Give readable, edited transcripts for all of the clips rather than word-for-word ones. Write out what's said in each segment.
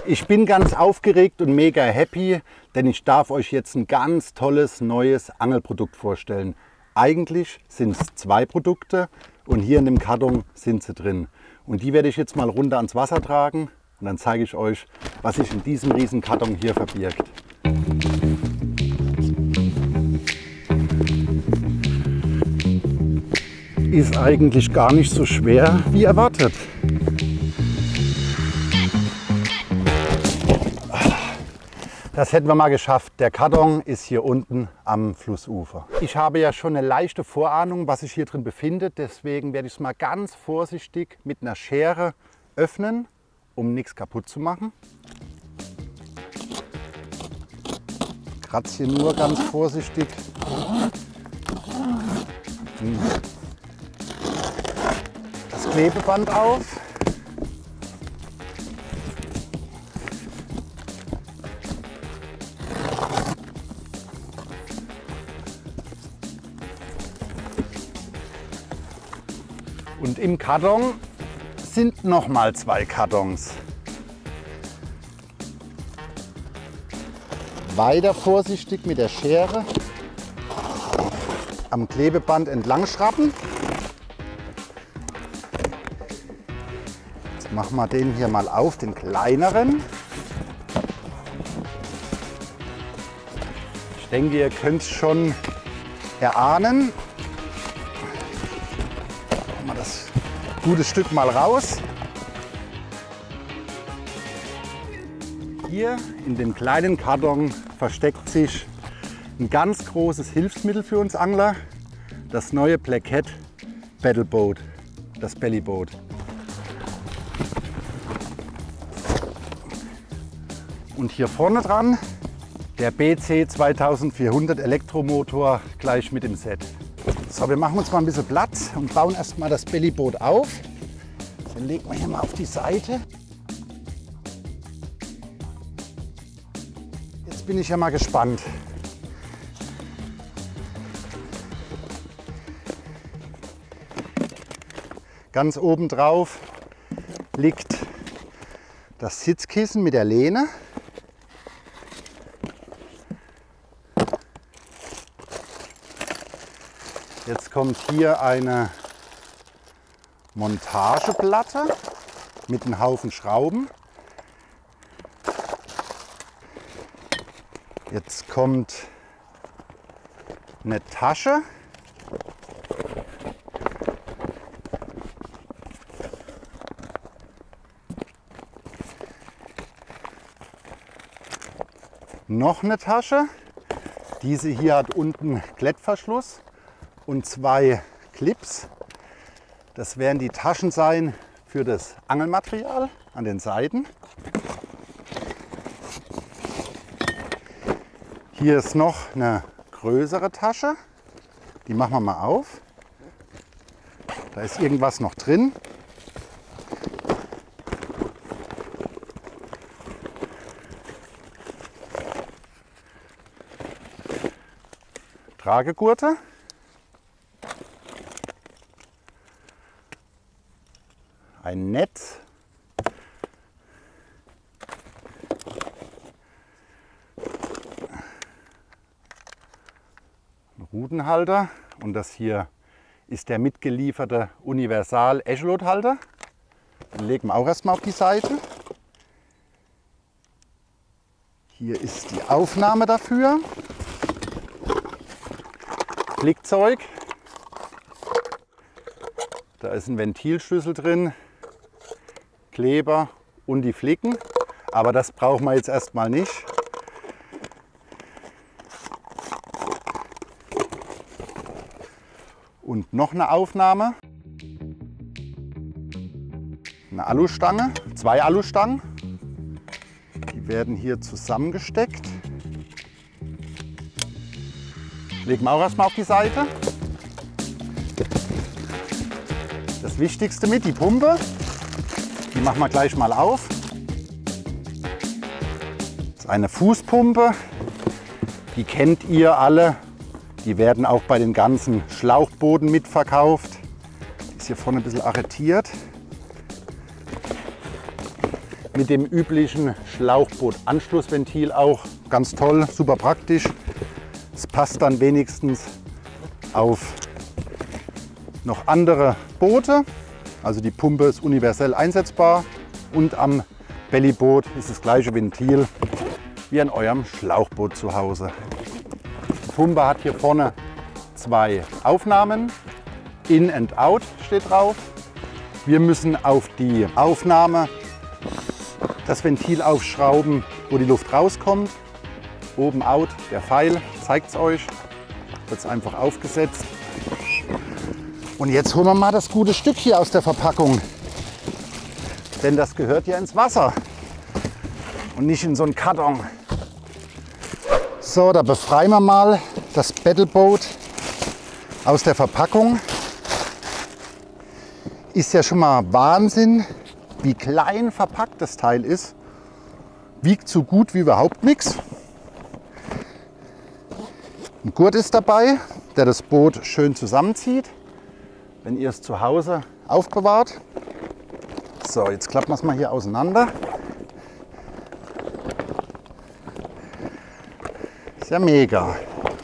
Ich bin ganz aufgeregt und mega happy, denn ich darf euch jetzt ein ganz tolles neues Angelprodukt vorstellen. Eigentlich sind es 2 Produkte und hier in dem Karton sind sie drin. Und die werde ich jetzt mal runter ans Wasser tragen und dann zeige ich euch, was sich in diesem riesen Karton hier verbirgt. Ist eigentlich gar nicht so schwer wie erwartet. Das hätten wir mal geschafft. Der Karton ist hier unten am Flussufer. Ich habe ja schon eine leichte Vorahnung, was sich hier drin befindet. Deswegen werde ich es mal ganz vorsichtig mit einer Schere öffnen, um nichts kaputt zu machen. Kratze hier nur ganz vorsichtig das Klebeband auf. Und im Karton sind noch mal 2 Kartons. Weiter vorsichtig mit der Schere am Klebeband entlang schrappen. Jetzt machen wir den hier mal auf, den kleineren. Ich denke, ihr könnt es schon erahnen. Machen wir das gute Stück mal raus. Hier in dem kleinen Karton versteckt sich ein ganz großes Hilfsmittel für uns Angler, das neue Blackhead Battle Boat, das Bellyboat. Und hier vorne dran der BC 2400 Elektromotor gleich mit dem Set. So, wir machen uns mal ein bisschen Platz und bauen erstmal das Bellyboat auf. Den legen wir hier mal auf die Seite. Jetzt bin ich ja mal gespannt. Ganz oben drauf liegt das Sitzkissen mit der Lehne. Jetzt kommt hier eine Montageplatte mit einem Haufen Schrauben. Jetzt kommt eine Tasche. Noch eine Tasche. Diese hier hat unten Klettverschluss und 2 Clips. Das werden die Taschen sein für das Angelmaterial an den Seiten. Hier ist noch eine größere Tasche. Die machen wir mal auf. Da ist irgendwas noch drin. Tragegurte. Ein Netz. Ein Rutenhalter. Und das hier ist der mitgelieferte Universal Echolothalter. Den legen wir auch erstmal auf die Seite. Hier ist die Aufnahme dafür. Flickzeug. Da ist ein Ventilschlüssel drin, Kleber und die Flicken. Aber das brauchen wir jetzt erstmal nicht. Und noch eine Aufnahme. Eine Alustange, 2 Alustangen. Die werden hier zusammengesteckt. Legen wir auch erstmal auf die Seite. Das Wichtigste mit, die Pumpe. Die machen wir gleich mal auf. Das ist eine Fußpumpe. Die kennt ihr alle. Die werden auch bei den ganzen Schlauchbooten mitverkauft. Die ist hier vorne ein bisschen arretiert. mit dem üblichen Schlauchboot-Anschlussventil auch. Ganz toll, super praktisch. Es passt dann wenigstens auf noch andere Boote. Also die Pumpe ist universell einsetzbar und am Bellyboot ist das gleiche Ventil wie an eurem Schlauchboot zu Hause. Die Pumpe hat hier vorne 2 Aufnahmen. In and out steht drauf. Wir müssen auf die Aufnahme das Ventil aufschrauben, wo die Luft rauskommt. Oben out, der Pfeil zeigt es euch. Wird es einfach aufgesetzt. Und jetzt holen wir mal das gute Stück hier aus der Verpackung. Denn das gehört ja ins Wasser und nicht in so einen Karton. So, da befreien wir mal das Battleboat aus der Verpackung. Ist ja schon mal Wahnsinn, wie klein verpackt das Teil ist. Wiegt so gut wie überhaupt nichts. Ein Gurt ist dabei, der das Boot schön zusammenzieht, wenn ihr es zu Hause aufbewahrt. So, jetzt klappen wir es mal hier auseinander. Ist ja mega.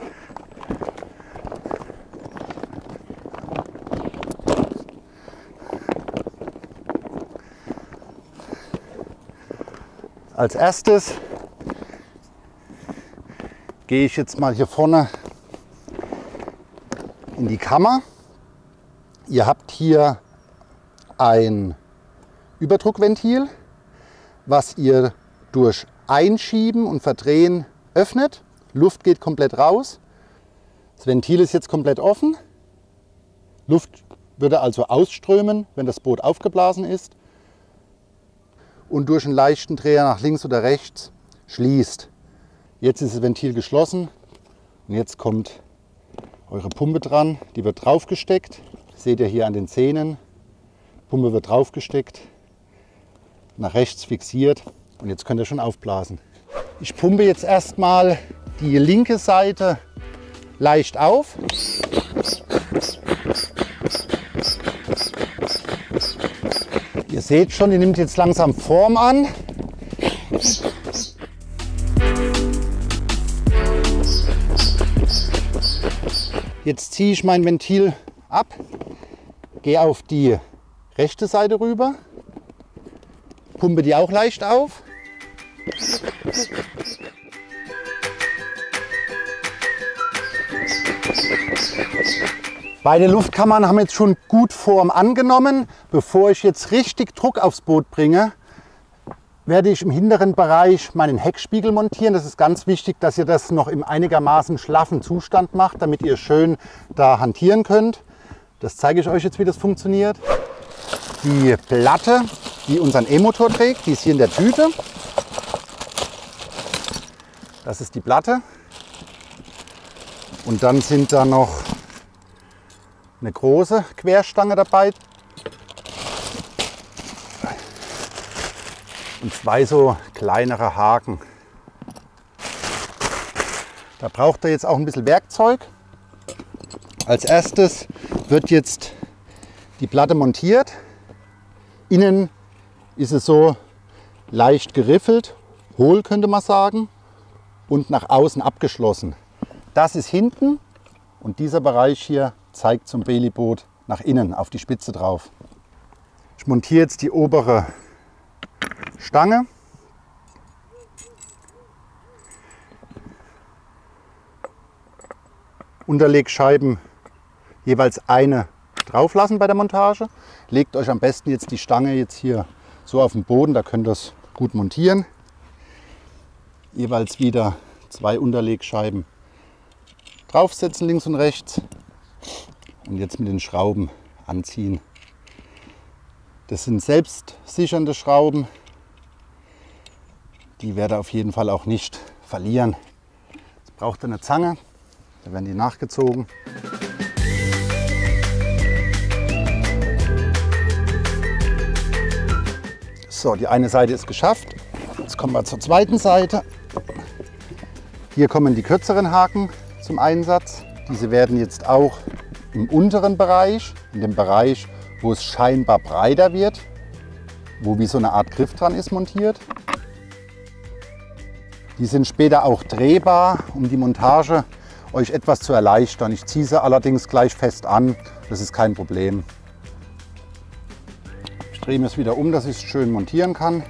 Als erstes gehe ich jetzt mal hier vorne in die Kammer. Ihr habt hier ein Überdruckventil, was ihr durch Einschieben und Verdrehen öffnet. Luft geht komplett raus. Das Ventil ist jetzt komplett offen. Luft würde also ausströmen, wenn das Boot aufgeblasen ist. Und durch einen leichten Dreher nach links oder rechts schließt. Jetzt ist das Ventil geschlossen und jetzt kommt eure Pumpe dran. Die wird draufgesteckt. Seht ihr hier an den Zähnen. Pumpe wird draufgesteckt, nach rechts fixiert und jetzt könnt ihr schon aufblasen. Ich pumpe jetzt erstmal die linke Seite leicht auf. Ihr seht schon, die nimmt jetzt langsam Form an. Jetzt ziehe ich mein Ventil ab, gehe auf die rechte Seite rüber, pumpe die auch leicht auf. Beide Luftkammern haben jetzt schon gut Form angenommen. Bevor ich jetzt richtig Druck aufs Boot bringe, werde ich im hinteren Bereich meinen Heckspiegel montieren. Das ist ganz wichtig, dass ihr das noch im einigermaßen schlaffen Zustand macht, damit ihr schön da hantieren könnt. Das zeige ich euch jetzt, wie das funktioniert. Die Platte, die unseren E-Motor trägt, die ist hier in der Tüte. Das ist die Platte. Und dann sind da noch eine große Querstange dabei und 2 so kleinere Haken. Da braucht ihr jetzt auch ein bisschen Werkzeug. Als erstes wird jetzt die Platte montiert. Innen ist es so leicht geriffelt, hohl könnte man sagen, und nach außen abgeschlossen. Das ist hinten und dieser Bereich hier zeigt zum Bellyboot nach innen auf die Spitze drauf. Ich montiere jetzt die obere Stange. Unterlegscheiben jeweils eine drauf lassen bei der Montage. Legt euch am besten jetzt die Stange jetzt hier so auf den Boden, da könnt ihr es gut montieren. Jeweils wieder 2 Unterlegscheiben draufsetzen, links und rechts. Und jetzt mit den Schrauben anziehen. Das sind selbstsichernde Schrauben. Die werdet ihr auf jeden Fall auch nicht verlieren. Jetzt braucht ihr eine Zange, da werden die nachgezogen. So, die eine Seite ist geschafft. Jetzt kommen wir zur zweiten Seite. Hier kommen die kürzeren Haken zum Einsatz. Diese werden jetzt auch im unteren Bereich, in dem Bereich, wo es scheinbar breiter wird, wo wie so eine Art Griff dran ist montiert. Die sind später auch drehbar, um die Montage euch etwas zu erleichtern. Ich ziehe sie allerdings gleich fest an, das ist kein Problem. Ich drehe mir es wieder um, dass ich es schön montieren kann.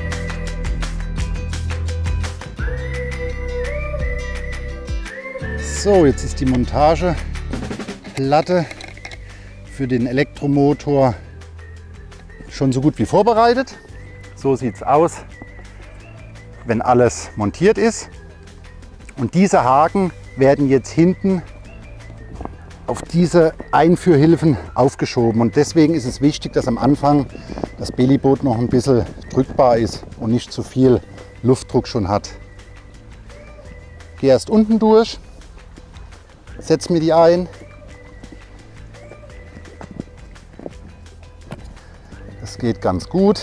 So, jetzt ist die Montageplatte für den Elektromotor schon so gut wie vorbereitet. So sieht es aus, wenn alles montiert ist. Und diese Haken werden jetzt hinten auf diese Einführhilfen aufgeschoben. Und deswegen ist es wichtig, dass am Anfang das Bellyboot noch ein bisschen drückbar ist und nicht zu viel Luftdruck schon hat. Gehe erst unten durch, setze mir die ein. Das geht ganz gut.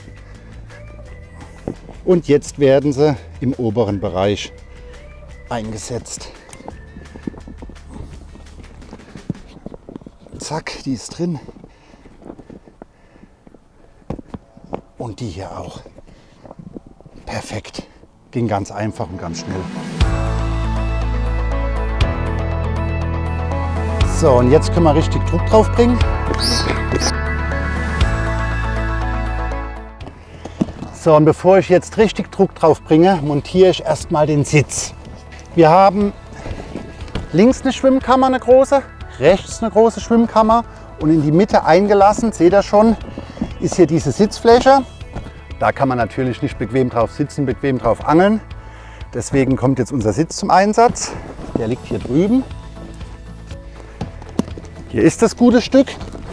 Und jetzt werden sie im oberen Bereich eingesetzt. Zack, die ist drin. Und die hier auch. Perfekt. Ging ganz einfach und ganz schnell. So, und jetzt können wir richtig Druck drauf bringen. So, und bevor ich jetzt richtig Druck drauf bringe, montiere ich erstmal den Sitz. Wir haben links eine Schwimmkammer, eine große, rechts eine große Schwimmkammer und in die Mitte eingelassen, seht ihr schon, ist hier diese Sitzfläche. Da kann man natürlich nicht bequem drauf sitzen, bequem drauf angeln. Deswegen kommt jetzt unser Sitz zum Einsatz. Der liegt hier drüben. Hier ist das gute Stück.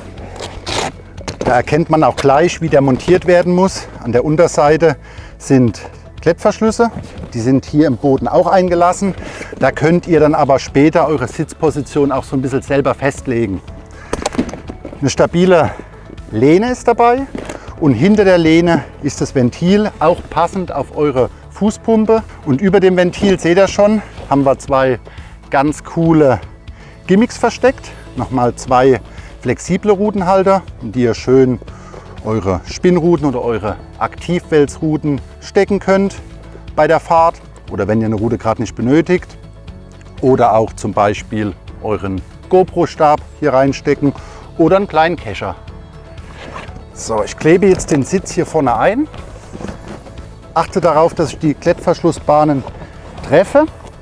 Da erkennt man auch gleich, wie der montiert werden muss. An der Unterseite sind Klettverschlüsse. Die sind hier im Boden auch eingelassen. Da könnt ihr dann aber später eure Sitzposition auch so ein bisschen selber festlegen. Eine stabile Lehne ist dabei und hinter der Lehne ist das Ventil, auch passend auf eure Fußpumpe. Und über dem Ventil, seht ihr schon, haben wir zwei ganz coole Gimmicks versteckt. Nochmal zwei flexible Rutenhalter, in die ihr schön eure Spinnruten oder eure Aktivwälzruten stecken könnt bei der Fahrt oder wenn ihr eine Rute gerade nicht benötigt. Oder auch zum Beispiel euren GoPro-Stab hier reinstecken oder einen kleinen Kescher. So, ich klebe jetzt den Sitz hier vorne ein. Achte darauf, dass ich die Klettverschlussbahnen treffe.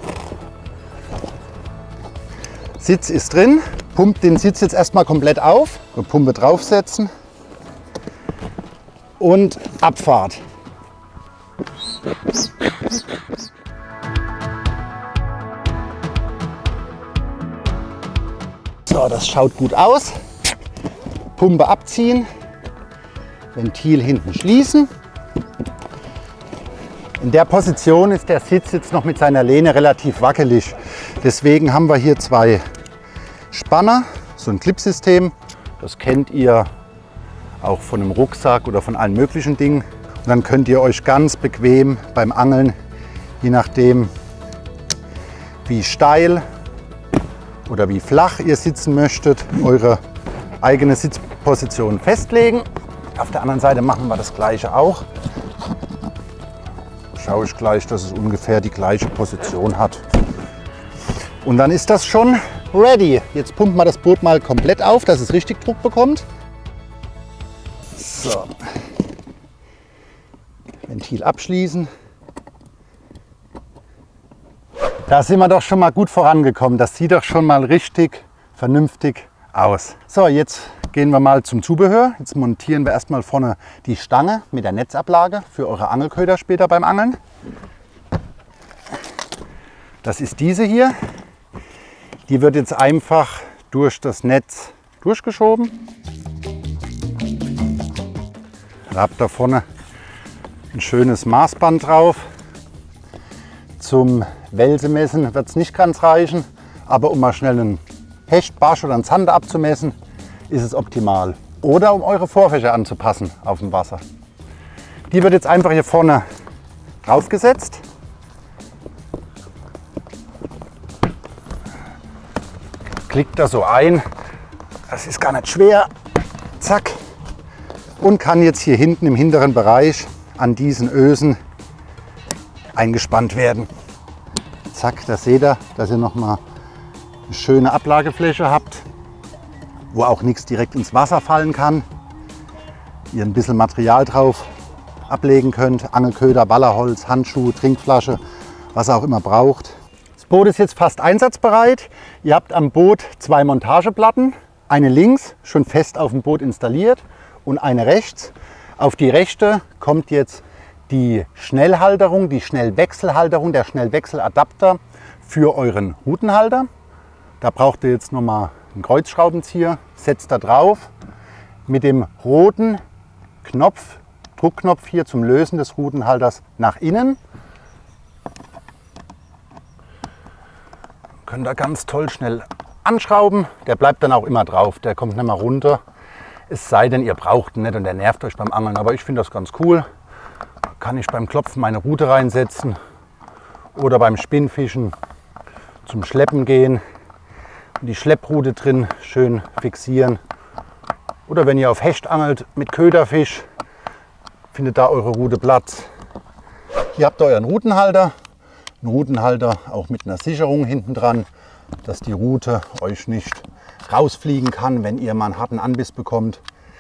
Sitz ist drin. Pumpt den Sitz jetzt erstmal komplett auf. Pumpe draufsetzen und Abfahrt. So, das schaut gut aus. Pumpe abziehen, Ventil hinten schließen. In der Position ist der Sitz jetzt noch mit seiner Lehne relativ wackelig. Deswegen haben wir hier zwei Spanner, so ein Clipsystem. Das kennt ihr auch von einem Rucksack oder von allen möglichen Dingen. Und dann könnt ihr euch ganz bequem beim Angeln, je nachdem wie steil oder wie flach ihr sitzen möchtet, eure eigene Sitzposition festlegen. Auf der anderen Seite machen wir das gleiche auch. Schaue ich gleich, dass es ungefähr die gleiche Position hat. Und dann ist das schon ready. Jetzt pumpen wir das Boot mal komplett auf, dass es richtig Druck bekommt. So. Ventil abschließen. Da sind wir doch schon mal gut vorangekommen. Das sieht doch schon mal richtig vernünftig aus. So, jetzt gehen wir mal zum Zubehör. Jetzt montieren wir erstmal vorne die Stange mit der Netzablage für eure Angelköder später beim Angeln. Das ist diese hier. Die wird jetzt einfach durch das Netz durchgeschoben. Da habt ihr vorne ein schönes Maßband drauf. Zum Wälsemessen wird es nicht ganz reichen, aber um mal schnell einen Hecht, Barsch oder einen Zander abzumessen, ist es optimal. Oder um eure Vorfächer anzupassen auf dem Wasser. Die wird jetzt einfach hier vorne draufgesetzt. Klickt da so ein. Das ist gar nicht schwer. Zack. und kann jetzt hier hinten im hinteren Bereich an diesen Ösen eingespannt werden. Zack, da seht ihr, dass ihr nochmal eine schöne Ablagefläche habt, wo auch nichts direkt ins Wasser fallen kann. Ihr ein bisschen Material drauf ablegen könnt, Angelköder, Ballerholz, Handschuhe, Trinkflasche, was ihr auch immer braucht. Das Boot ist jetzt fast einsatzbereit. Ihr habt am Boot 2 Montageplatten, eine links schon fest auf dem Boot installiert und eine rechts. Auf die rechte kommt jetzt die Schnellhalterung, die Schnellwechselhalterung, der Schnellwechseladapter für euren Routenhalter. Da braucht ihr jetzt nochmal einen Kreuzschraubenzieher, setzt da drauf mit dem roten Knopf, Druckknopf hier zum Lösen des Routenhalters nach innen. Könnt ihr ganz toll schnell anschrauben. Der bleibt dann auch immer drauf, der kommt nicht mehr runter. Es sei denn, ihr braucht ihn nicht und der nervt euch beim Angeln. Aber ich finde das ganz cool. Kann ich beim Klopfen meine Rute reinsetzen oder beim Spinnfischen zum Schleppen gehen und die Schlepprute drin schön fixieren. Oder wenn ihr auf Hecht angelt mit Köderfisch, findet da eure Rute Platz. Hier habt ihr euren Routenhalter. Ein Routenhalter auch mit einer Sicherung hinten dran, dass die Rute euch nicht rausfliegen kann, wenn ihr mal einen harten Anbiss bekommt.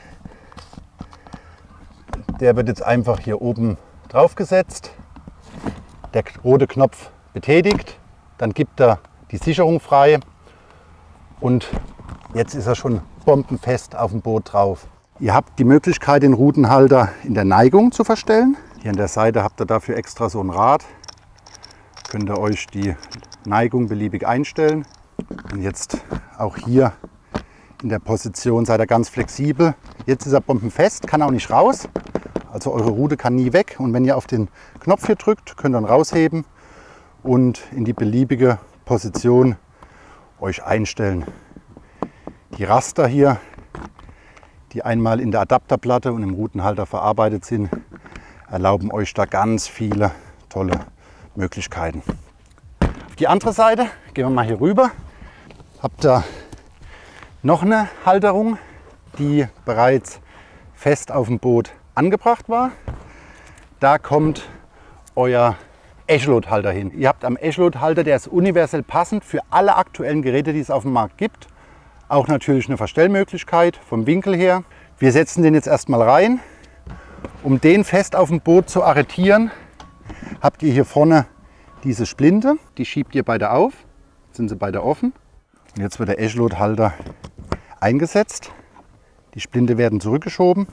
Der wird jetzt einfach hier oben drauf gesetzt, der rote Knopf betätigt, dann gibt er die Sicherung frei und jetzt ist er schon bombenfest auf dem Boot drauf. Ihr habt die Möglichkeit, den Routenhalter in der Neigung zu verstellen. Hier an der Seite habt ihr dafür extra so ein Rad. Könnt ihr euch die Neigung beliebig einstellen. Und jetzt auch hier in der Position seid ihr ganz flexibel. Jetzt ist er bombenfest, kann auch nicht raus. Also eure Rute kann nie weg. Und wenn ihr auf den Knopf hier drückt, könnt ihr ihn rausheben und in die beliebige Position euch einstellen. Die Raster hier, die einmal in der Adapterplatte und im Routenhalter verarbeitet sind, erlauben euch da ganz viele tolle Möglichkeiten. Auf die andere Seite, gehen wir mal hier rüber, habt ihr noch eine Halterung, die bereits fest auf dem Boot angebracht war. Da kommt euer Echolot-Halter hin. Ihr habt am Echolot-Halter, der ist universell passend für alle aktuellen Geräte, die es auf dem Markt gibt. Auch natürlich eine Verstellmöglichkeit vom Winkel her. Wir setzen den jetzt erstmal rein. Um den fest auf dem Boot zu arretieren, habt ihr hier vorne diese Splinte. Die schiebt ihr beide auf. Jetzt sind sie beide offen. Und jetzt wird der Echolot-Halter eingesetzt. Die Splinte werden zurückgeschoben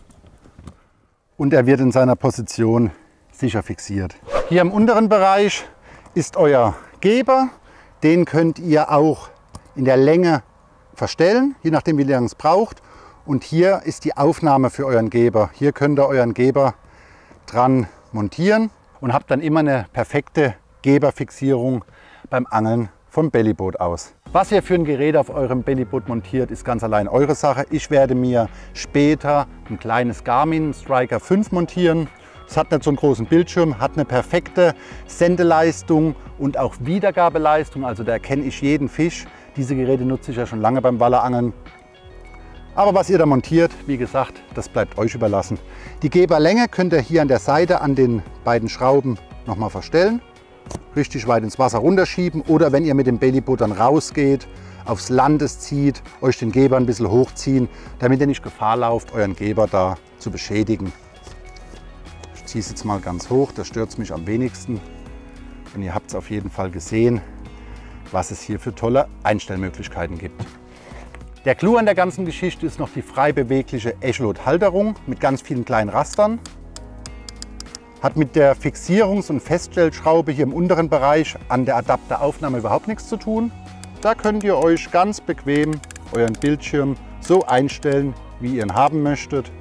und er wird in seiner Position sicher fixiert. Hier im unteren Bereich ist euer Geber. Den könnt ihr auch in der Länge verstellen, je nachdem wie lange es braucht. Und hier ist die Aufnahme für euren Geber. Hier könnt ihr euren Geber dran montieren und habt dann immer eine perfekte Geberfixierung beim Angeln vom Bellyboot aus. Was ihr für ein Gerät auf eurem Bellyboot montiert, ist ganz allein eure Sache. Ich werde mir später ein kleines Garmin Striker 5 montieren. Es hat nicht so einen großen Bildschirm, hat eine perfekte Sendeleistung und auch Wiedergabeleistung. Also da erkenne ich jeden Fisch. Diese Geräte nutze ich ja schon lange beim Wallerangeln. Aber was ihr da montiert, wie gesagt, das bleibt euch überlassen. Die Geberlänge könnt ihr hier an der Seite an den beiden Schrauben nochmal verstellen. Richtig weit ins Wasser runterschieben oder wenn ihr mit dem Bellyboot dann rausgeht, aufs Landes zieht, euch den Geber ein bisschen hochziehen, damit ihr nicht Gefahr lauft, euren Geber da zu beschädigen. Ich ziehe es jetzt mal ganz hoch, das stört mich am wenigsten. Und ihr habt es auf jeden Fall gesehen, was es hier für tolle Einstellmöglichkeiten gibt. Der Clou an der ganzen Geschichte ist noch die frei bewegliche Echolot-Halterung mit ganz vielen kleinen Rastern. Hat mit der Fixierungs- und Feststellschraube hier im unteren Bereich an der Adapteraufnahme überhaupt nichts zu tun. Da könnt ihr euch ganz bequem euren Bildschirm so einstellen, wie ihr ihn haben möchtet.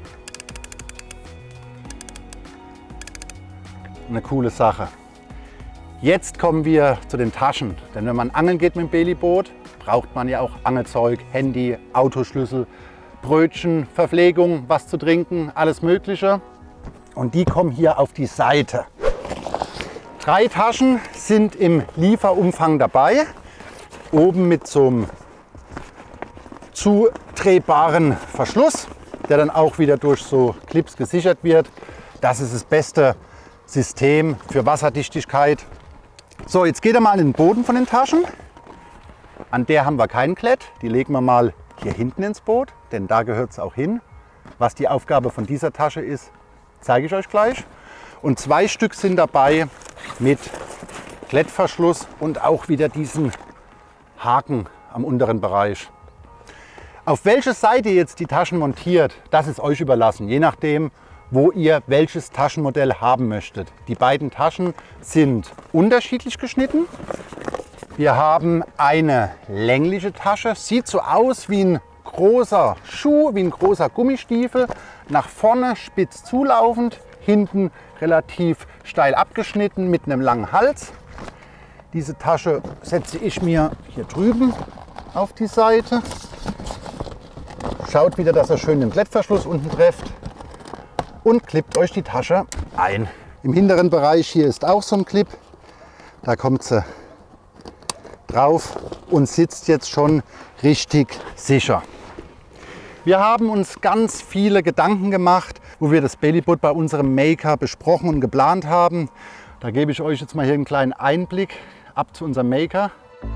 Eine coole Sache. Jetzt kommen wir zu den Taschen. Denn wenn man angeln geht mit dem Bellyboot, braucht man ja auch Angelzeug, Handy, Autoschlüssel, Brötchen, Verpflegung, was zu trinken, alles Mögliche. Und die kommen hier auf die Seite. 3 Taschen sind im Lieferumfang dabei. Oben mit so einem zudrehbaren Verschluss. der dann auch wieder durch so Clips gesichert wird. Das ist das beste System für Wasserdichtigkeit. So, jetzt geht er mal an den Boden von den Taschen. An der haben wir keinen Klett. Die legen wir mal hier hinten ins Boot, denn da gehört es auch hin. Was die Aufgabe von dieser Tasche ist, zeige ich euch gleich. Und 2 Stück sind dabei mit Klettverschluss und auch wieder diesen Haken am unteren Bereich. Auf welche Seite jetzt die Taschen montiert, das ist euch überlassen, je nachdem, wo ihr welches Taschenmodell haben möchtet. Die beiden Taschen sind unterschiedlich geschnitten. Wir haben eine längliche Tasche, sieht so aus wie ein großer Schuh, wie ein großer Gummistiefel, nach vorne spitz zulaufend, hinten relativ steil abgeschnitten mit einem langen Hals. Diese Tasche setze ich mir hier drüben auf die Seite. Schaut wieder, dass er schön den Klettverschluss unten trifft und klippt euch die Tasche ein. Im hinteren Bereich hier ist auch so ein Clip. Da kommt sie drauf und sitzt jetzt schon richtig sicher. Wir haben uns ganz viele Gedanken gemacht, wo wir das Bellyboot bei unserem Maker besprochen und geplant haben. Da gebe ich euch jetzt mal hier einen kleinen Einblick ab zu unserem Maker.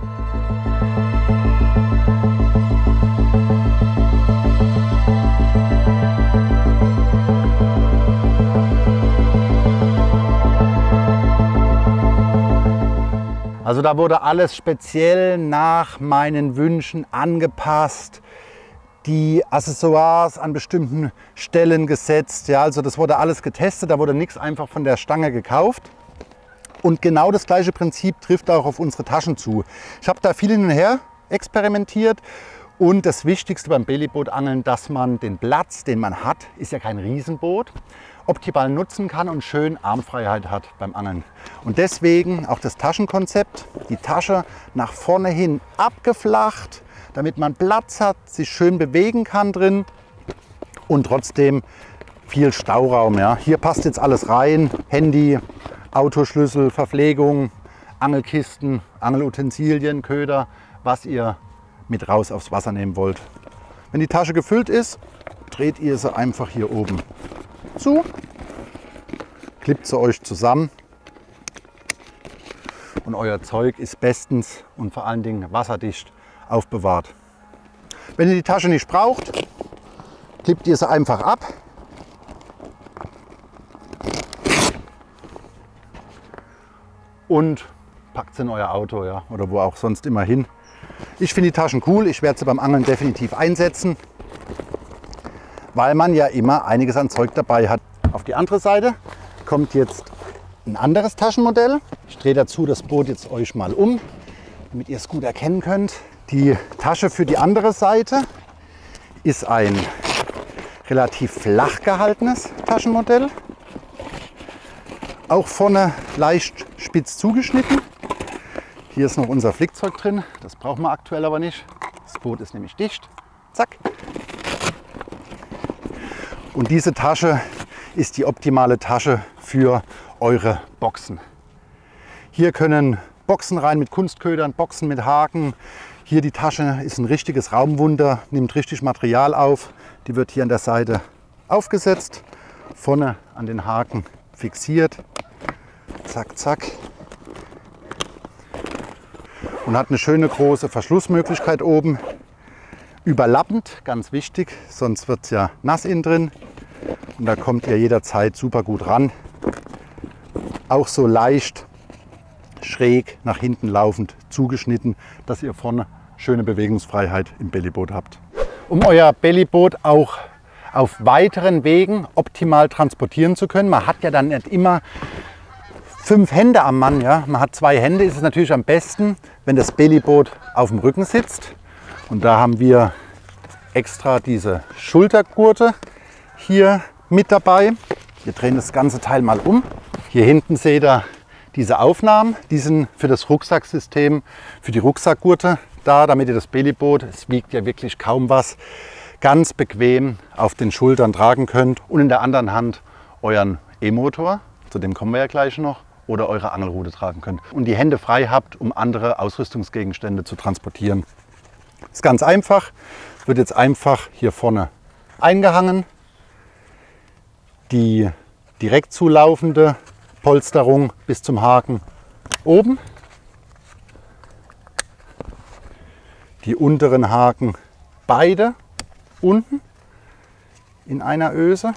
Also da wurde alles speziell nach meinen Wünschen angepasst. Die Accessoires an bestimmten Stellen gesetzt. Ja, also das wurde alles getestet, da wurde nichts einfach von der Stange gekauft. Und genau das gleiche Prinzip trifft auch auf unsere Taschen zu. Ich habe da viel hin und her experimentiert und das Wichtigste beim Bellybootangeln, dass man den Platz, den man hat, ist ja kein Riesenboot, optimal nutzen kann und schön Armfreiheit hat beim Angeln. Und deswegen auch das Taschenkonzept, die Tasche nach vorne hin abgeflacht, damit man Platz hat, sich schön bewegen kann drin und trotzdem viel Stauraum. Ja. Hier passt jetzt alles rein, Handy, Autoschlüssel, Verpflegung, Angelkisten, Angelutensilien, Köder, was ihr mit raus aufs Wasser nehmen wollt. Wenn die Tasche gefüllt ist, dreht ihr sie einfach hier oben zu, klippt sie euch zusammen und euer Zeug ist bestens und vor allen Dingen wasserdicht aufbewahrt. Wenn ihr die Tasche nicht braucht, klippt ihr sie einfach ab. Und packt sie in euer Auto, ja, oder wo auch sonst immer hin. Ich finde die Taschen cool, ich werde sie beim Angeln definitiv einsetzen, weil man ja immer einiges an Zeug dabei hat. Auf die andere Seite kommt jetzt ein anderes Taschenmodell. Ich drehe dazu das Boot jetzt euch mal um, damit ihr es gut erkennen könnt. Die Tasche für die andere Seite ist ein relativ flach gehaltenes Taschenmodell. Auch vorne leicht spitz zugeschnitten. Hier ist noch unser Flickzeug drin. Das brauchen wir aktuell aber nicht. Das Boot ist nämlich dicht. Zack. Und diese Tasche ist die optimale Tasche für eure Boxen. Hier können Boxen rein mit Kunstködern, Boxen mit Haken. Hier die Tasche ist ein richtiges Raumwunder, nimmt richtig Material auf. Die wird hier an der Seite aufgesetzt, vorne an den Haken fixiert. Zack, zack. Und hat eine schöne große Verschlussmöglichkeit oben. Überlappend, ganz wichtig, sonst wird es ja nass innen drin. Und da kommt ihr jederzeit super gut ran. Auch so leicht schräg nach hinten laufend zugeschnitten, dass ihr vorne schöne Bewegungsfreiheit im Bellyboot habt. Um euer Bellyboot auch auf weiteren Wegen optimal transportieren zu können, man hat ja dann nicht immer 5 Hände am Mann, ja? Man hat 2 Hände, ist es natürlich am besten, wenn das Bellyboot auf dem Rücken sitzt. Und da haben wir extra diese Schultergurte hier mit dabei. Wir drehen das ganze Teil mal um. Hier hinten seht ihr diese Aufnahmen, die sind für das Rucksacksystem, für die Rucksackgurte da, damit ihr das Bellyboot, es wiegt ja wirklich kaum was, ganz bequem auf den Schultern tragen könnt und in der anderen Hand euren E-Motor, zu dem kommen wir ja gleich noch, oder eure Angelrute tragen könnt und die Hände frei habt, um andere Ausrüstungsgegenstände zu transportieren. Das ist ganz einfach, wird jetzt einfach hier vorne eingehangen. Die direkt zulaufende Polsterung bis zum Haken oben. Die unteren Haken beide unten in einer Öse.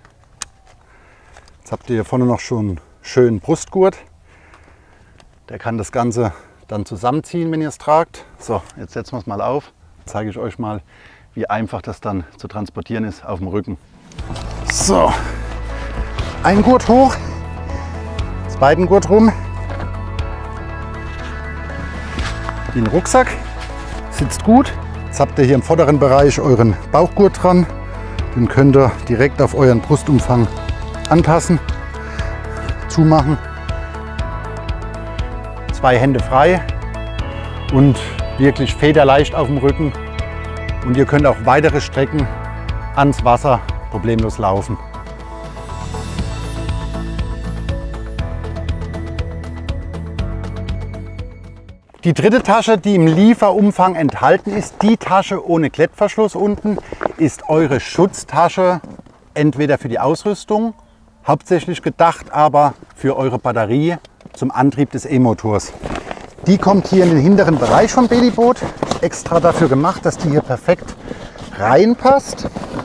Jetzt habt ihr hier vorne noch schon einen schönen Brustgurt. Der kann das Ganze dann zusammenziehen, wenn ihr es tragt. So, jetzt setzen wir es mal auf. Zeige ich euch mal, wie einfach das dann zu transportieren ist auf dem Rücken. So, ein Gurt hoch, zweiten Gurt rum, den Rucksack, sitzt gut. Jetzt habt ihr hier im vorderen Bereich euren Bauchgurt dran. Den könnt ihr direkt auf euren Brustumfang anpassen, zumachen. 2 Hände frei und wirklich federleicht auf dem Rücken. Und ihr könnt auch weitere Strecken ans Wasser problemlos laufen. Die dritte Tasche, die im Lieferumfang enthalten ist, die Tasche ohne Klettverschluss unten, ist eure Schutztasche, entweder für die Ausrüstung, hauptsächlich gedacht aber für eure Batterie zum Antrieb des E-Motors. Die kommt hier in den hinteren Bereich vom Bellyboot, extra dafür gemacht, dass die hier perfekt reinpasst.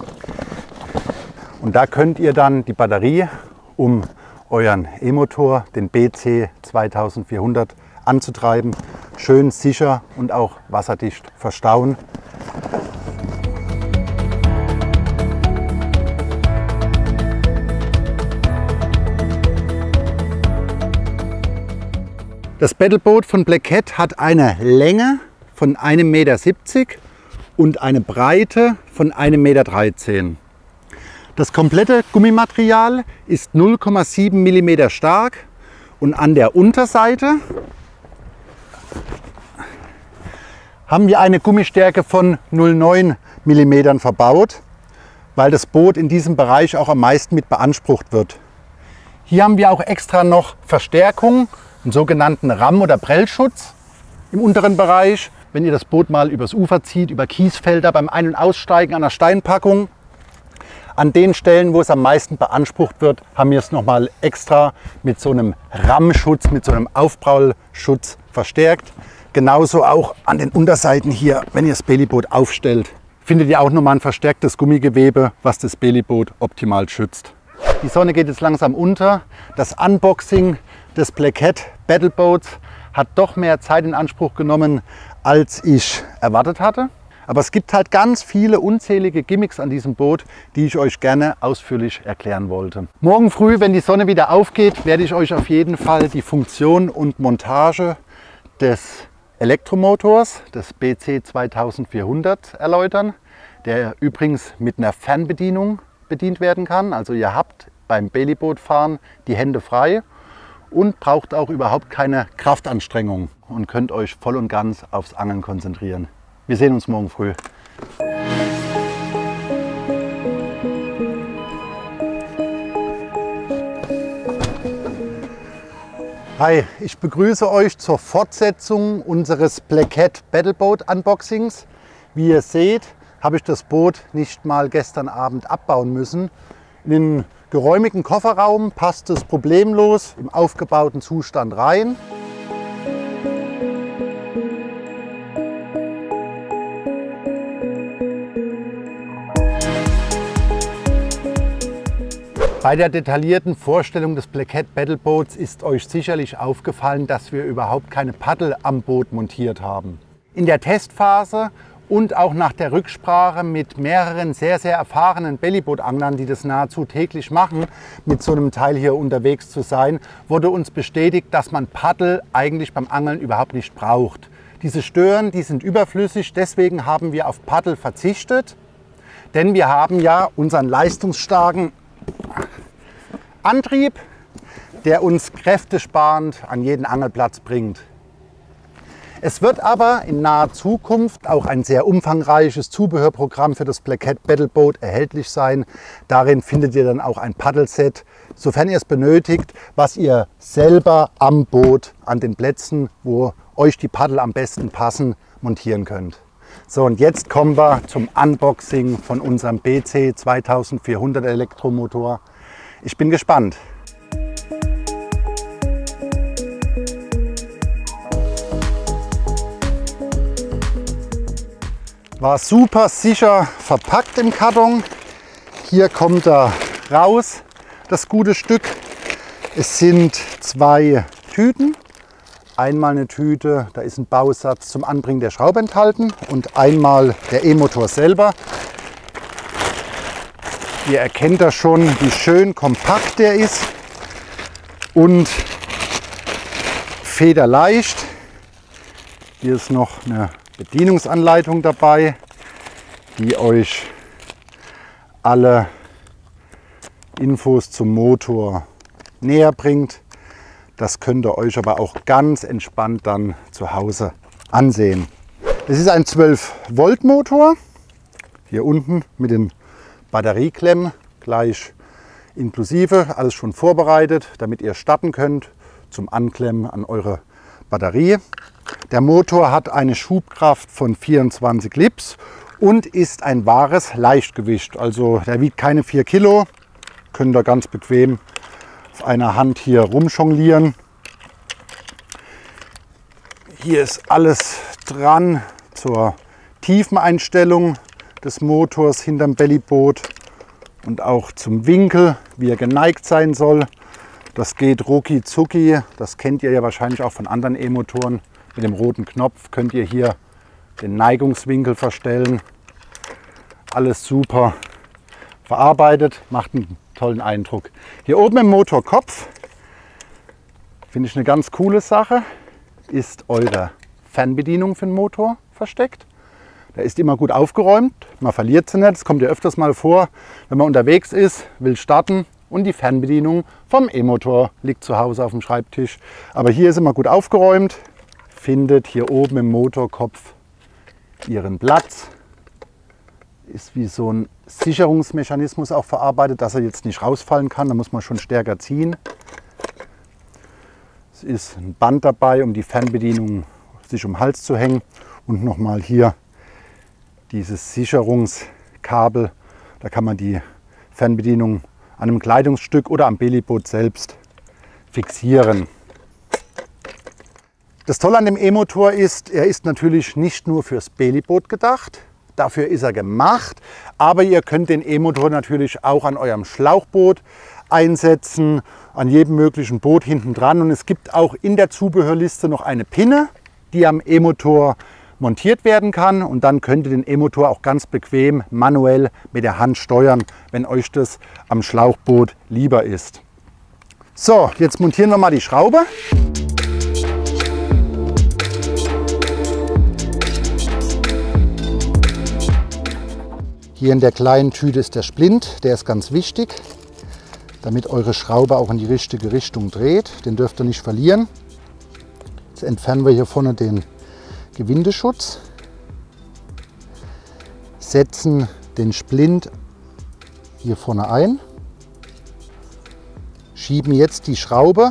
Und da könnt ihr dann die Batterie, um euren E-Motor, den BC 2400, anzutreiben, schön sicher und auch wasserdicht verstauen. Das Battleboat von Black Cat hat eine Länge von 1,70 Meter und eine Breite von 1,13 Meter. Das komplette Gummimaterial ist 0,7 mm stark und an der Unterseite haben wir eine Gummistärke von 0,9 mm verbaut, weil das Boot in diesem Bereich auch am meisten mit beansprucht wird. Hier haben wir auch extra noch Verstärkung, einen sogenannten Ramm- oder Prellschutz im unteren Bereich. Wenn ihr das Boot mal übers Ufer zieht, über Kiesfelder beim Ein- und Aussteigen an der Steinpackung, an den Stellen, wo es am meisten beansprucht wird, haben wir es nochmal extra mit so einem Rammschutz, mit so einem Aufprallschutz verstärkt. Genauso auch an den Unterseiten hier, wenn ihr das Bellyboot aufstellt, findet ihr auch nochmal ein verstärktes Gummigewebe, was das Bellyboot optimal schützt. Die Sonne geht jetzt langsam unter. Das Unboxing des Black Cat Battleboats hat doch mehr Zeit in Anspruch genommen, als ich erwartet hatte. Aber es gibt halt ganz viele unzählige Gimmicks an diesem Boot, die ich euch gerne ausführlich erklären wollte. Morgen früh, wenn die Sonne wieder aufgeht, werde ich euch auf jeden Fall die Funktion und Montage des Elektromotors, des BC 2400, erläutern, der übrigens mit einer Fernbedienung bedient werden kann. Also ihr habt beim Bellybootfahren die Hände frei und braucht auch überhaupt keine Kraftanstrengung und könnt euch voll und ganz aufs Angeln konzentrieren. Wir sehen uns morgen früh. Hi, ich begrüße euch zur Fortsetzung unseres Black Cat Battleboat Unboxings. Wie ihr seht, habe ich das Boot nicht mal gestern Abend abbauen müssen. In den geräumigen Kofferraum passt es problemlos im aufgebauten Zustand rein. Bei der detaillierten Vorstellung des Black Cat Battleboats ist euch sicherlich aufgefallen, dass wir überhaupt keine Paddel am Boot montiert haben. In der Testphase und auch nach der Rücksprache mit mehreren sehr erfahrenen Bellyboot-Anglern, die das nahezu täglich machen, mit so einem Teil hier unterwegs zu sein, wurde uns bestätigt, dass man Paddel eigentlich beim Angeln überhaupt nicht braucht. Diese Stören, die sind überflüssig, deswegen haben wir auf Paddel verzichtet, denn wir haben ja unseren leistungsstarken Antrieb, der uns kräftesparend an jeden Angelplatz bringt. Es wird aber in naher Zukunft auch ein sehr umfangreiches Zubehörprogramm für das Black Cat Battleboat erhältlich sein. Darin findet ihr dann auch ein Paddelset, sofern ihr es benötigt, was ihr selber am Boot an den Plätzen, wo euch die Paddel am besten passen, montieren könnt. So, und jetzt kommen wir zum Unboxing von unserem BC 2400 Elektromotor. Ich bin gespannt. War super sicher verpackt im Karton. Hier kommt er raus, das gute Stück. Es sind 2 Tüten. Einmal eine Tüte, da ist ein Bausatz zum Anbringen der Schraube enthalten und einmal der E-Motor selber. Ihr erkennt da schon, wie schön kompakt der ist und federleicht. Hier ist noch eine Bedienungsanleitung dabei, die euch alle Infos zum Motor näher bringt. Das könnt ihr euch aber auch ganz entspannt dann zu Hause ansehen. Es ist ein 12 Volt Motor. Hier unten mit den Batterieklemmen gleich inklusive. Alles schon vorbereitet, damit ihr starten könnt zum Anklemmen an eure Batterie. Der Motor hat eine Schubkraft von 24 Lips und ist ein wahres Leichtgewicht. Also der wiegt keine 4 Kilo. Könnt ihr ganz bequem auf einer Hand hier rumjonglieren. Hier ist alles dran zur Tiefeneinstellung des Motors hinterm Bellyboot und auch zum Winkel, wie er geneigt sein soll. Das geht rucki zucki. Das kennt ihr ja wahrscheinlich auch von anderen E-Motoren. Mit dem roten Knopf könnt ihr hier den Neigungswinkel verstellen. Alles super verarbeitet, macht einen tollen Eindruck. Hier oben im Motorkopf, finde ich eine ganz coole Sache, ist eure Fernbedienung für den Motor versteckt. Der ist immer gut aufgeräumt, man verliert sie nicht. Das kommt ja öfters mal vor, wenn man unterwegs ist, will starten und die Fernbedienung vom E-Motor liegt zu Hause auf dem Schreibtisch. Aber hier ist immer gut aufgeräumt, findet hier oben im Motorkopf ihren Platz. Ist wie so ein Sicherungsmechanismus auch verarbeitet, dass er jetzt nicht rausfallen kann. Da muss man schon stärker ziehen. Es ist ein Band dabei, um die Fernbedienung sich um den Hals zu hängen. Und nochmal hier dieses Sicherungskabel. Da kann man die Fernbedienung an einem Kleidungsstück oder am Bellyboot selbst fixieren. Das Tolle an dem E-Motor ist, er ist natürlich nicht nur fürs Bellyboot gedacht. Dafür ist er gemacht, aber ihr könnt den E-Motor natürlich auch an eurem Schlauchboot einsetzen, an jedem möglichen Boot hinten dran. Und es gibt auch in der Zubehörliste noch eine Pinne, die am E-Motor montiert werden kann. Und dann könnt ihr den E-Motor auch ganz bequem manuell mit der Hand steuern, wenn euch das am Schlauchboot lieber ist. So, jetzt montieren wir mal die Schraube. Hier in der kleinen Tüte ist der Splint, der ist ganz wichtig, damit eure Schraube auch in die richtige Richtung dreht. Den dürft ihr nicht verlieren. Jetzt entfernen wir hier vorne den Gewindeschutz, setzen den Splint hier vorne ein, schieben jetzt die Schraube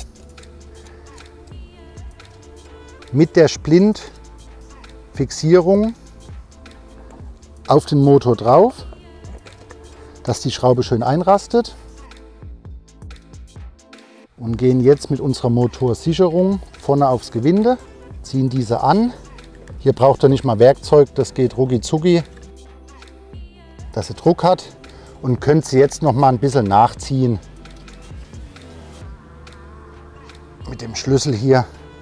mit der Splintfixierung auf den Motor drauf, dass die Schraube schön einrastet, und gehen jetzt mit unserer Motorsicherung vorne aufs Gewinde, ziehen diese an. Hier braucht ihr nicht mal Werkzeug, das geht rucki zucki, dass sie Druck hat, und könnt sie jetzt noch mal ein bisschen nachziehen mit dem Schlüssel hier.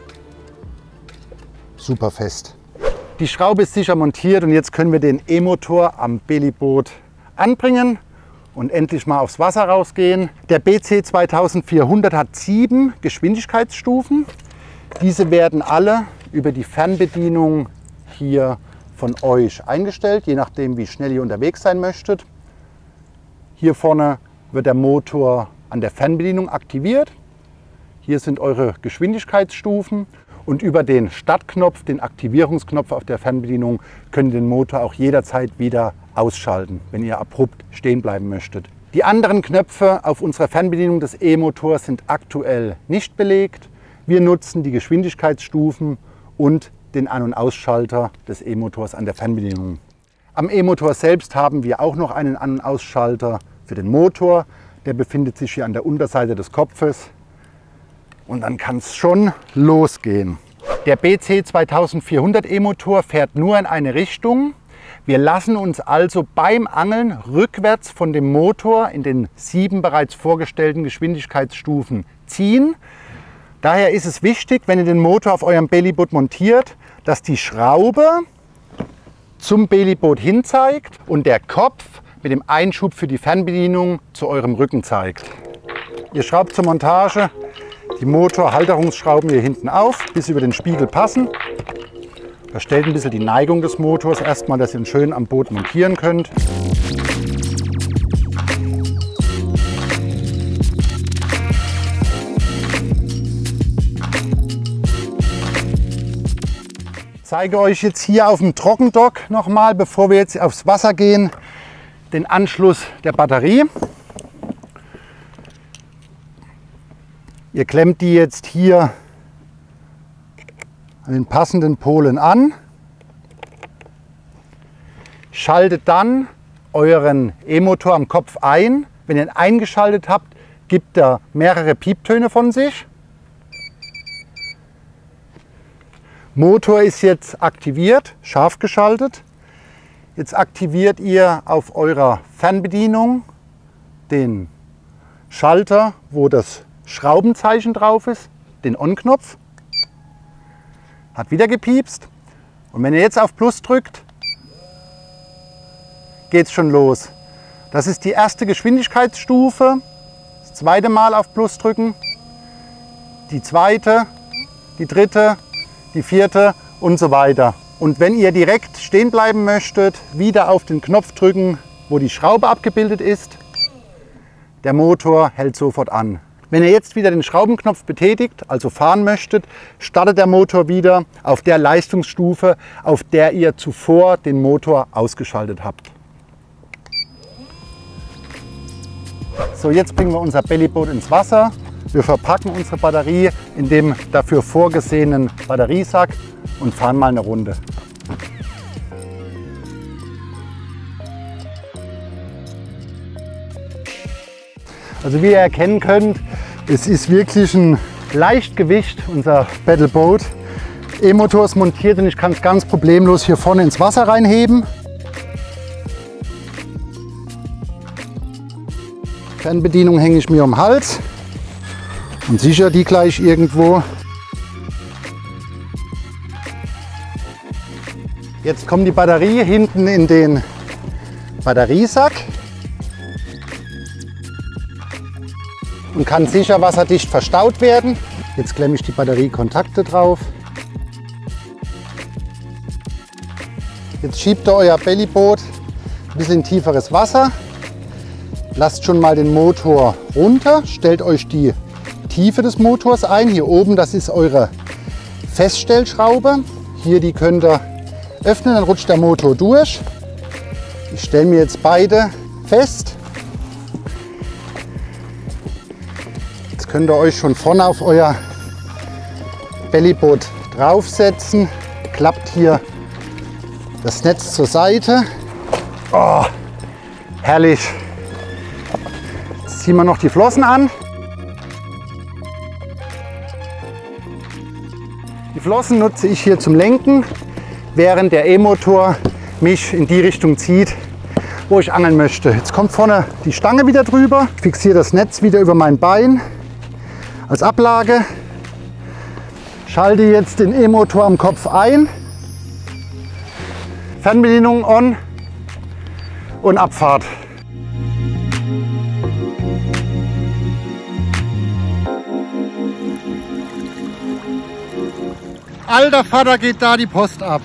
Super fest. Die Schraube ist sicher montiert und jetzt können wir den E-Motor am Bellyboot anbringen und endlich mal aufs Wasser rausgehen. Der BC 2400 hat 7 Geschwindigkeitsstufen. Diese werden alle über die Fernbedienung hier von euch eingestellt, je nachdem wie schnell ihr unterwegs sein möchtet. Hier vorne wird der Motor an der Fernbedienung aktiviert. Hier sind eure Geschwindigkeitsstufen. Und über den Startknopf, den Aktivierungsknopf auf der Fernbedienung, könnt ihr den Motor auch jederzeit wieder ausschalten, wenn ihr abrupt stehen bleiben möchtet. Die anderen Knöpfe auf unserer Fernbedienung des E-Motors sind aktuell nicht belegt. Wir nutzen die Geschwindigkeitsstufen und den An- und Ausschalter des E-Motors an der Fernbedienung. Am E-Motor selbst haben wir auch noch einen An- und Ausschalter für den Motor. Der befindet sich hier an der Unterseite des Kopfes. Und dann kann es schon losgehen. Der BC 2400 E-Motor fährt nur in eine Richtung. Wir lassen uns also beim Angeln rückwärts von dem Motor in den 7 bereits vorgestellten Geschwindigkeitsstufen ziehen. Daher ist es wichtig, wenn ihr den Motor auf eurem Bellyboot montiert, dass die Schraube zum Bellyboot hin zeigt und der Kopf mit dem Einschub für die Fernbedienung zu eurem Rücken zeigt. Ihr schraubt zur Montage die Motorhalterungsschrauben hier hinten auf, bis sie über den Spiegel passen. Verstellt ein bisschen die Neigung des Motors erstmal, dass ihr ihn schön am Boot montieren könnt. Ich zeige euch jetzt hier auf dem Trockendock nochmal, bevor wir jetzt aufs Wasser gehen, den Anschluss der Batterie. Ihr klemmt die jetzt hier an den passenden Polen an. Schaltet dann euren E-Motor am Kopf ein. Wenn ihr ihn eingeschaltet habt, gibt er mehrere Pieptöne von sich. Motor ist jetzt aktiviert, scharf geschaltet. Jetzt aktiviert ihr auf eurer Fernbedienung den Schalter, wo das Schraubenzeichen drauf ist, den On-Knopf. Hat wieder gepiepst. Und wenn ihr jetzt auf Plus drückt, geht es schon los. Das ist die erste Geschwindigkeitsstufe. Das zweite Mal auf Plus drücken. Die zweite, die dritte, die vierte und so weiter. Und wenn ihr direkt stehen bleiben möchtet, wieder auf den Knopf drücken, wo die Schraube abgebildet ist. Der Motor hält sofort an. Wenn ihr jetzt wieder den Schraubenknopf betätigt, also fahren möchtet, startet der Motor wieder auf der Leistungsstufe, auf der ihr zuvor den Motor ausgeschaltet habt. So, jetzt bringen wir unser Bellyboot ins Wasser. Wir verpacken unsere Batterie in dem dafür vorgesehenen Batteriesack und fahren mal eine Runde. Also wie ihr erkennen könnt, es ist wirklich ein Leichtgewicht, unser Battleboat. E-Motor ist montiert und ich kann es ganz problemlos hier vorne ins Wasser reinheben. Fernbedienung hänge ich mir um den Hals und sichere die gleich irgendwo. Jetzt kommt die Batterie hinten in den Batteriesack und kann sicher wasserdicht verstaut werden. Jetzt klemme ich die Batteriekontakte drauf. Jetzt schiebt ihr euer Bellyboot ein bisschen in tieferes Wasser. Lasst schon mal den Motor runter, stellt euch die Tiefe des Motors ein. Hier oben, das ist eure Feststellschraube. Hier, die könnt ihr öffnen, dann rutscht der Motor durch. Ich stelle mir jetzt beide fest. Jetzt könnt ihr euch schon vorne auf euer Bellyboot draufsetzen. Klappt hier das Netz zur Seite. Oh, herrlich. Jetzt ziehen wir noch die Flossen an. Die Flossen nutze ich hier zum Lenken, während der E-Motor mich in die Richtung zieht, wo ich angeln möchte. Jetzt kommt vorne die Stange wieder drüber, fixiere das Netz wieder über mein Bein als Ablage, schalte jetzt den E-Motor am Kopf ein, Fernbedienung on und Abfahrt. Alter Vater, geht da die Post ab.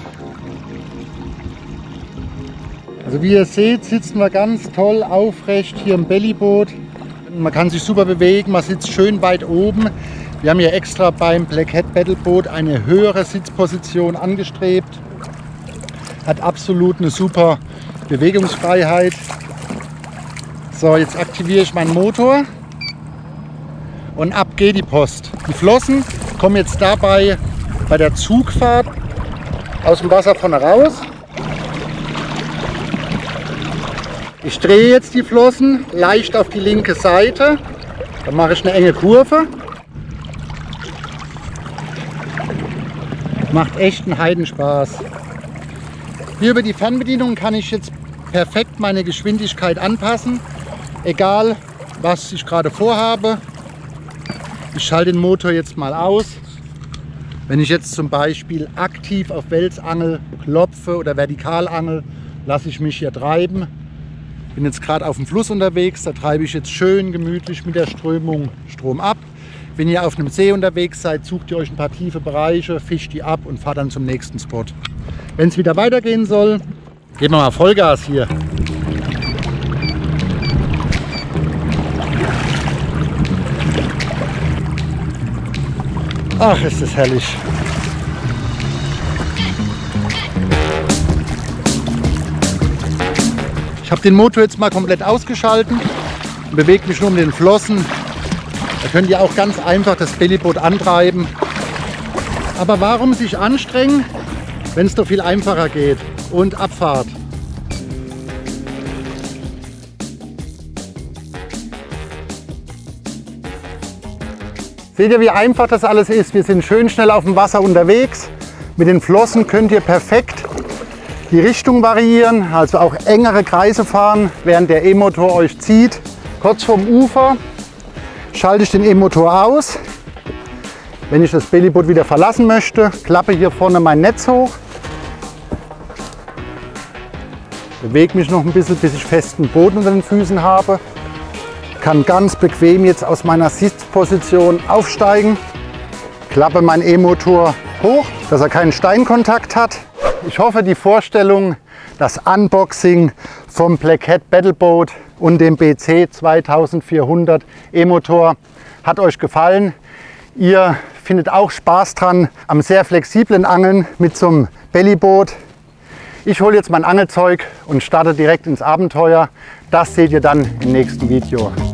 Also wie ihr seht, sitzen wir ganz toll aufrecht hier im Bellyboot. Man kann sich super bewegen, man sitzt schön weit oben. Wir haben hier extra beim Black Hat Battleboat eine höhere Sitzposition angestrebt. Hat absolut eine super Bewegungsfreiheit. So, jetzt aktiviere ich meinen Motor und ab geht die Post. Die Flossen kommen jetzt dabei bei der Zugfahrt aus dem Wasser vorne raus. Ich drehe jetzt die Flossen leicht auf die linke Seite. Dann mache ich eine enge Kurve. Macht echt einen Heidenspaß. Hier über die Fernbedienung kann ich jetzt perfekt meine Geschwindigkeit anpassen. Egal, was ich gerade vorhabe. Ich schalte den Motor jetzt mal aus. Wenn ich jetzt zum Beispiel aktiv auf Welsangel klopfe oder Vertikalangel, lasse ich mich hier treiben. Bin jetzt gerade auf dem Fluss unterwegs, da treibe ich jetzt schön gemütlich mit der Strömung Strom ab. Wenn ihr auf einem See unterwegs seid, sucht ihr euch ein paar tiefe Bereiche, fischt die ab und fahrt dann zum nächsten Spot. Wenn es wieder weitergehen soll, geben wir mal Vollgas hier. Ach, ist das herrlich. Ich habe den Motor jetzt mal komplett ausgeschalten und bewege mich nur um den Flossen. Da könnt ihr auch ganz einfach das Bellyboot antreiben. Aber warum sich anstrengen, wenn es doch viel einfacher geht? Und Abfahrt. Seht ihr, wie einfach das alles ist? Wir sind schön schnell auf dem Wasser unterwegs. Mit den Flossen könnt ihr perfekt die Richtung variieren, also auch engere Kreise fahren, während der E-Motor euch zieht. Kurz vorm Ufer schalte ich den E-Motor aus. Wenn ich das Bellyboot wieder verlassen möchte, klappe hier vorne mein Netz hoch. Bewege mich noch ein bisschen, bis ich festen Boden unter den Füßen habe. Kann ganz bequem jetzt aus meiner Sitzposition aufsteigen. Klappe meinen E-Motor hoch, dass er keinen Steinkontakt hat. Ich hoffe, die Vorstellung, das Unboxing vom Black Cat Battleboat und dem BC 2400 E-Motor hat euch gefallen. Ihr findet auch Spaß dran am sehr flexiblen Angeln mit so einem Bellyboot. Ich hole jetzt mein Angelzeug und starte direkt ins Abenteuer. Das seht ihr dann im nächsten Video.